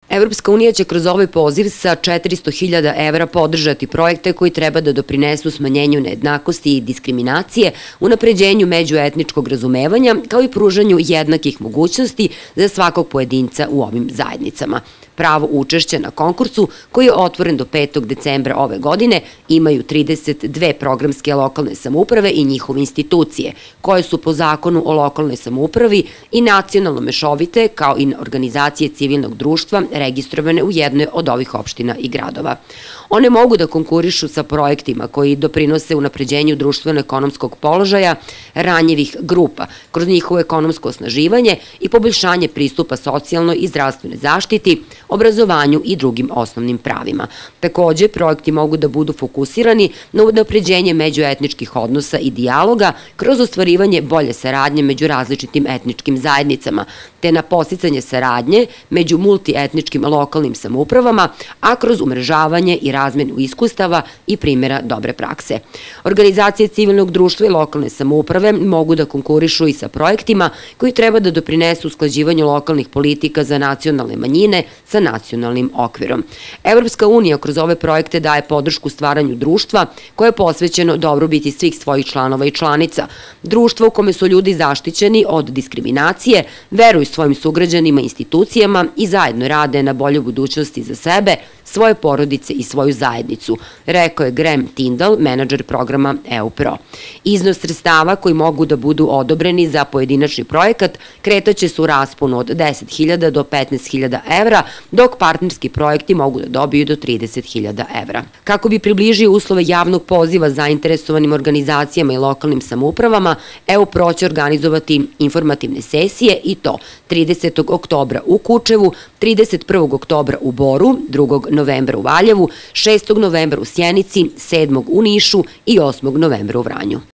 Evropska unija će kroz ovaj poziv sa 400.000 evra podržati projekte koji treba da doprinesu smanjenju nejednakosti i diskriminacije, unapređenju međuetničkog razumevanja, kao i pružanju jednakih mogućnosti za svakog pojedinca u ovim zajednicama. Pravo učešća na konkursu, koji je otvoren do 5. decembra ove godine, imaju 32 programske lokalne samouprave i njihove institucije, koje su po zakonu o lokalnoj samoupravi i nacionalno mešovite, kao i organizacije civilnog društva registrovane u jednoj od ovih opština i gradova. One mogu da konkurišu sa projektima koji doprinose unapređenju društveno-ekonomskog položaja ranjivih grupa, kroz njihovo ekonomsko osnaživanje i poboljšanje pristupa socijalnoj i zdravstvenoj zaštiti, obrazovanju i drugim osnovnim pravima. Takođe, projekti mogu da budu fokusirani na unapređenje međuetničkih odnosa i dijaloga kroz ostvarivanje bolje saradnje među različitim etničkim zajednicama, te na podsticanje saradnje među multietničkim lokalnim samoupravama, a kroz umrežavanje i razmenu iskustava i primjera dobre prakse. Organizacije civilnog društva i lokalne samouprave mogu da konkurišu i sa projektima koji treba da doprinesu usklađivanju lokalnih politika za nacionalne manjine sa nacionalnim okvirom. Evropska unija kroz ove projekte daje podršku stvaranju društva koje je posvećeno dobrobiti svih svojih članova i članica. Društvo u kome su ljudi zaštićeni od diskriminacije, veruju svojim sugrađanima i institucijama i zajedno rade na boljoj budućnosti za sebe, svoje porodice i svoju zajednicu, rekao je Graham Tyndall, menadžer programa EU-PRO. Iznos sredstava koji mogu da budu odobreni za pojedinačni projekat kretaće se u rasponu od 10.000 do 15.000 evra, dok partnerski projekti mogu da dobiju do 30.000 evra. Kako bi približio uslove javnog poziva zainteresovanim organizacijama i lokalnim samoupravama, EU-PRO će organizovati informativne sesije i to 30. oktobra u Kučevu, 31. oktobra u Boru, 2. novembra u Valjevu, 6. novembra u Sjenici, 7. u Nišu i 8. novembra u Vranju.